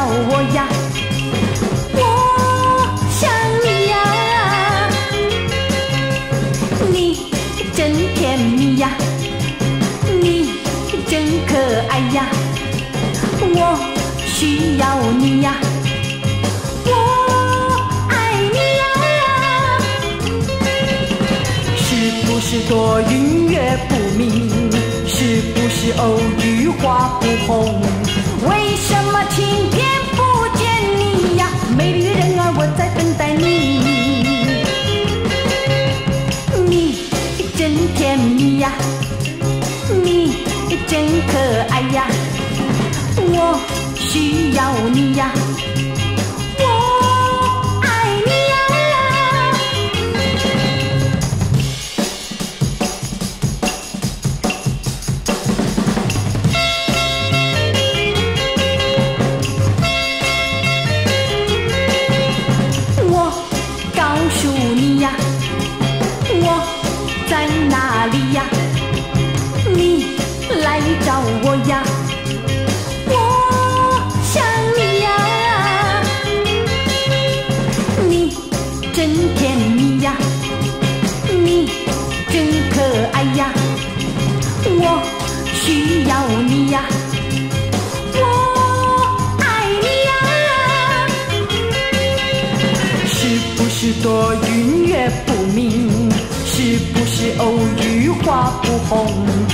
我呀，我想你呀，你真甜蜜呀，你真可爱呀，我需要你呀，我爱你呀，是不是多云月不明？是不是偶遇花不红？为什么晴天不见你呀？美丽的人儿，我在等待你。你真甜蜜呀，你真可爱呀，我需要你呀，我爱你呀。我告诉你呀，我在哪里呀？你来找我呀，我想你呀，你真甜蜜呀，你真可爱呀，我需要你呀，我爱你呀，是不是多云月不明？是不是偶遇花不红？